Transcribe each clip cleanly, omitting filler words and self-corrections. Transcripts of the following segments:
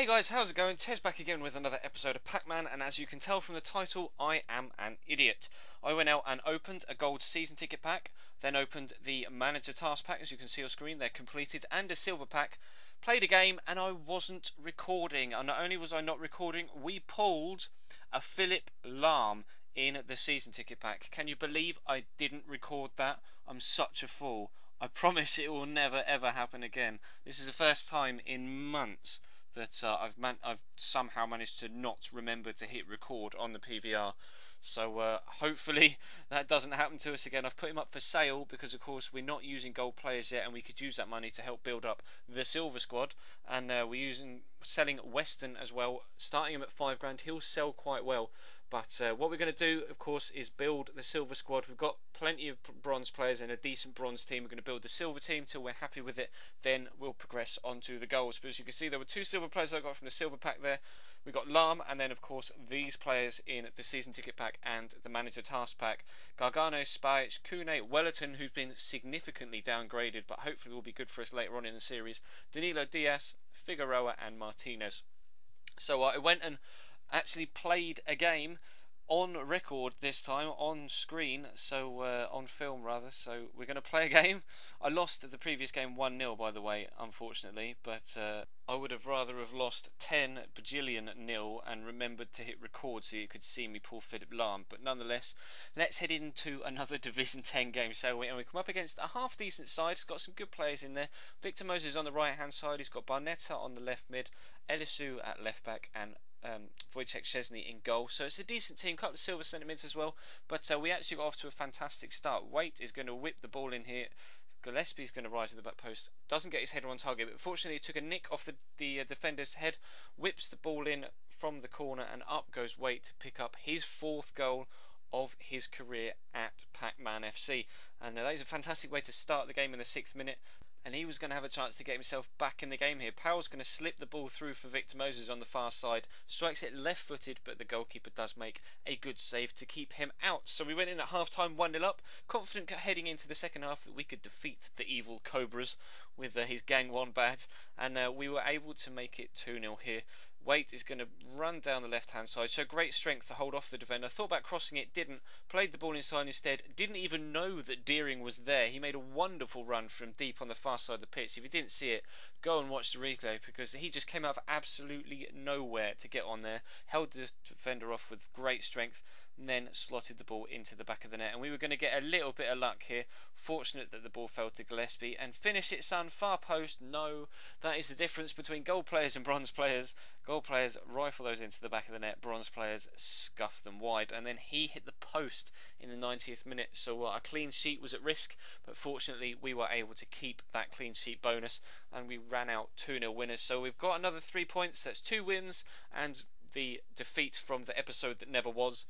Guys, how's it going? Tez back again with another episode of Packman, and as you can tell from the title, I am an idiot. I went out and opened a gold season ticket pack, then opened the manager task pack, as you can see on screen, they're completed, and a silver pack, played a game, and I wasn't recording. And not only was I not recording, we pulled a Philip Lahm in the season ticket pack. Can you believe I didn't record that? I'm such a fool. I promise it will never ever happen again. This is the first time in months that I've somehow managed to not remember to hit record on the PVR. So hopefully that doesn't happen to us again. I've put him up for sale because of course we're not using gold players yet, and we could use that money to help build up the silver squad. And we're selling Weston as well, starting him at £5 he'll sell quite well. But what we're going to do, of course, is build the silver squad. We've got plenty of bronze players and a decent bronze team. We're going to build the silver team till we're happy with it. Then we'll progress on to the golds. But as you can see, there were two silver players I got from the silver pack there. We got Lahm, and then, of course, these players in the season ticket pack and the manager task pack. Gargano, Spajic, Kune, Wellerton, who's been significantly downgraded, but hopefully will be good for us later on in the series. Danilo Diaz, Figueroa, and Martinez. So I went and actually played a game on record this time, on screen, so on film rather. So we're going to play a game. I lost the previous game 1-0 by the way, unfortunately, but I would have rather have lost 10 bajillion nil and remembered to hit record so you could see me pull Philip Lahm. But nonetheless, let's head into another Division 10 game, shall we? And we come up against a half decent side. It's got some good players in there. Victor Moses on the right hand side, he's got Barnetta on the left mid, Elisu at left back, and Wojciech Szczesny in goal. So it's a decent team, couple of silver centimetres as well, but we actually got off to a fantastic start. Waite is going to whip the ball in here. Gillespie's going to rise to the back post, doesn't get his header on target, but fortunately he took a nick off the defender's head, whips the ball in from the corner, and up goes Waite to pick up his fourth goal of his career at Packman FC. And that is a fantastic way to start the game in the 6th minute. And he was going to have a chance to get himself back in the game here. Powell's going to slip the ball through for Victor Moses on the far side. Strikes it left-footed, but the goalkeeper does make a good save to keep him out. So we went in at half-time 1-0 up. Confident heading into the second half that we could defeat the evil Cobras with his Gang 1 badge. And we were able to make it 2-0 here. Waite is going to run down the left hand side, so great strength to hold off the defender. Thought about crossing it, didn't. Played the ball inside instead. Didn't even know that Deering was there. He made a wonderful run from deep on the far side of the pitch. If you didn't see it, go and watch the replay, because he just came out of absolutely nowhere to get on there. Held the defender off with great strength, and then slotted the ball into the back of the net. And we were going to get a little bit of luck here. Fortunate that the ball fell to Gillespie. And finish it, son. Far post. No, that is the difference between gold players and bronze players. Gold players rifle those into the back of the net. Bronze players scuff them wide. And then he hit the post in the 90th minute. So a clean sheet was at risk. But fortunately, we were able to keep that clean sheet bonus. And we ran out 2-0 winners. So we've got another 3 points. That's 2 wins and the defeat from the episode that never was.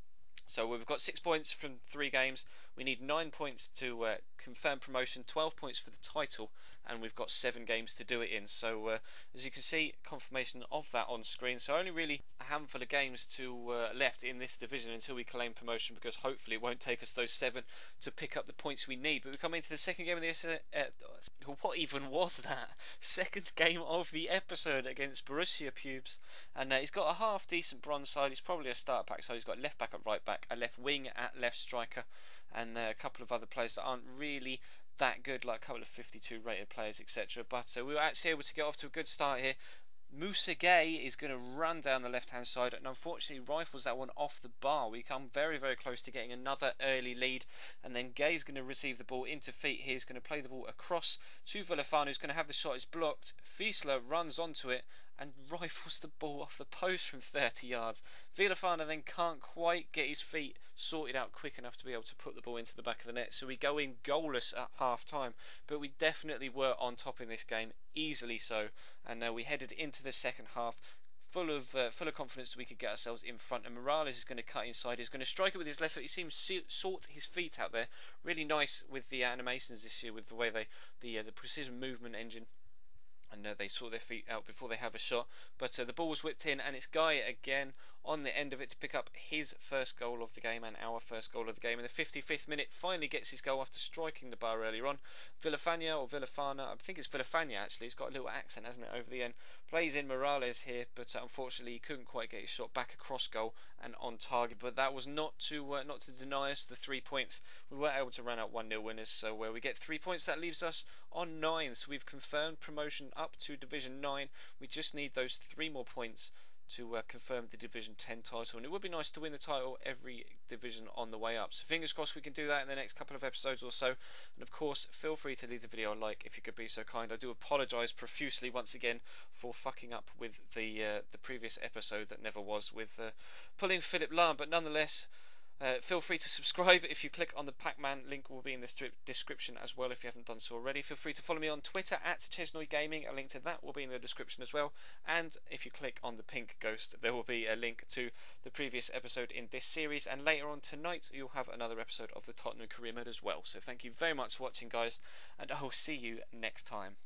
So we've got 6 points from 3 games. We need 9 points to confirm promotion, 12 points for the title, and we've got 7 games to do it in. So as you can see, confirmation of that on screen. So only really a handful of games left in this division until we claim promotion, because hopefully it won't take us those 7 to pick up the points we need. But we come into the second game of the what even was that? Second game of the episode against Borussia Pubes, and he's got a half decent bronze side. He's probably a starter pack, so he's got left back at right back, a left wing at left striker, and a couple of other players that aren't really that good, like a couple of 52 rated players, etc. But we were actually able to get off to a good start here. Musa Gay is going to run down the left hand side and unfortunately rifles that one off the bar. We come very very close to getting another early lead, and then Gay's going to receive the ball into feet. He's going to play the ball across to Villafana, who's going to have the shot. It's blocked. Fiesler runs onto it and rifles the ball off the post from 30 yards. Villafana then can't quite get his feet sorted out quick enough to be able to put the ball into the back of the net, so we go in goalless at half time. But we definitely were on top in this game, easily so, and we headed into the second half full of confidence that we could get ourselves in front. And Morales is going to cut inside. He's going to strike it with his left foot. He seems to sort his feet out there. Really nice with the animations this year, with the way the precision movement engine. And they sort their feet out before they have a shot. But the ball was whipped in, and it's Guy again on the end of it to pick up his first goal of the game and our first goal of the game. In the 55th minute, finally gets his goal after striking the bar earlier on. Villafana, or Villafana, I think it's Villafana actually, he's got a little accent, hasn't it, over the end. Plays in Morales here, but unfortunately he couldn't quite get his shot back across goal and on target. But that was not to deny us the 3 points. We were able to run out 1-0 winners, so where we get 3 points, that leaves us on 9. So we've confirmed promotion up to Division 9. We just need those 3 more points to confirm the Division 10 title, and it would be nice to win the title every division on the way up. So fingers crossed we can do that in the next couple of episodes or so. And of course, feel free to leave the video a like if you could be so kind. I do apologise profusely once again for fucking up with the previous episode that never was, with pulling Philip Lahm, but nonetheless. Feel free to subscribe if you click on the Packman. Link will be in the description as well if you haven't done so already. Feel free to follow me on Twitter at Chesnoy Gaming. A link to that will be in the description as well. And if you click on the pink ghost, there will be a link to the previous episode in this series. And later on tonight, you'll have another episode of the Tottenham Career Mode as well. So thank you very much for watching, guys, and I will see you next time.